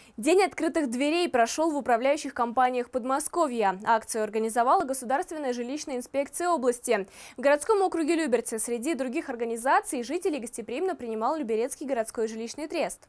День открытых дверей прошел в управляющих компаниях Подмосковья. Акцию организовала Государственная жилищная инспекция области. В городском округе Люберцы среди других организаций жителей гостеприимно принимал Люберецкий городской жилищный трест.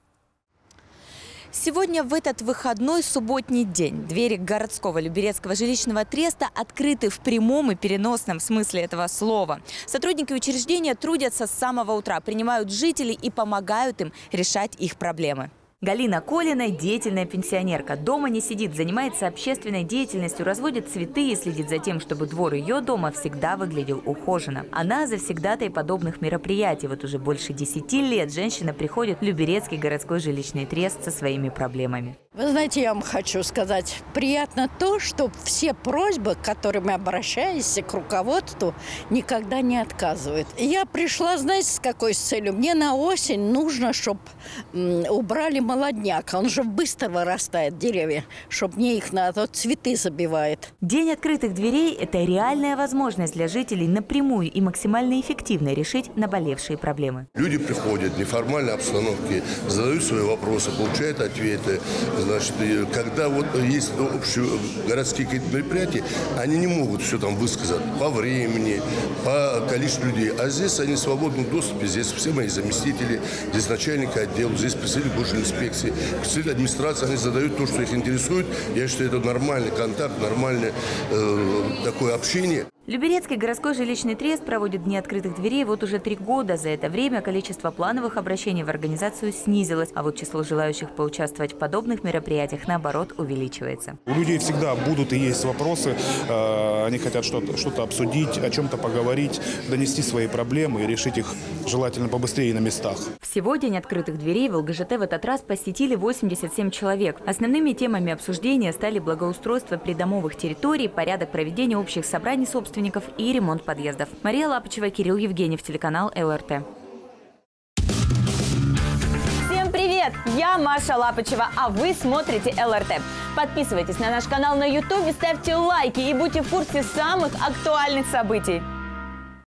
Сегодня в этот выходной субботний день двери городского Люберецкого жилищного треста открыты в прямом и переносном смысле этого слова. Сотрудники учреждения трудятся с самого утра, принимают жителей и помогают им решать их проблемы. Галина Колина – деятельная пенсионерка. Дома не сидит, занимается общественной деятельностью, разводит цветы и следит за тем, чтобы двор ее дома всегда выглядел ухоженно. Она завсегдатай подобных мероприятий. Вот уже больше 10 лет женщина приходит в Люберецкий городской жилищный трест со своими проблемами. Вы знаете, я вам хочу сказать, приятно то, что все просьбы, к которым мы обращаемся, к руководству, никогда не отказывают. Я пришла, знаете, с какой целью? Мне на осень нужно, чтобы убрали молодняк. Он же быстро вырастает, деревья, чтобы мне их надо, цветы забивает. День открытых дверей – это реальная возможность для жителей напрямую и максимально эффективно решить наболевшие проблемы. Люди приходят в неформальной обстановке, задают свои вопросы, получают ответы. Значит, когда вот есть общегородские какие-то мероприятия, они не могут все там высказать по времени, по количеству людей. А здесь они в свободном доступе, здесь все мои заместители, здесь начальник отдела, здесь представитель госинспекции, представитель администрации, они задают то, что их интересует. Я считаю, это нормальный контакт, нормальное такое общение. Люберецкий городской жилищный трест проводит дни открытых дверей вот уже 3 года. За это время количество плановых обращений в организацию снизилось, а вот число желающих поучаствовать в подобных мероприятиях, наоборот, увеличивается. У людей всегда будут и есть вопросы, они хотят что-то обсудить, о чем-то поговорить, донести свои проблемы и решить их желательно побыстрее на местах. Всего день открытых дверей в ЛГЖТ в этот раз посетили 87 человек. Основными темами обсуждения стали благоустройство придомовых территорий, порядок проведения общих собраний собственников и ремонт подъездов. Мария Лапочева, Кирилл Евгеньев, телеканал ЛРТ. Всем привет! Я Маша Лапочева, а вы смотрите ЛРТ. Подписывайтесь на наш канал на YouTube, ставьте лайки и будьте в курсе самых актуальных событий.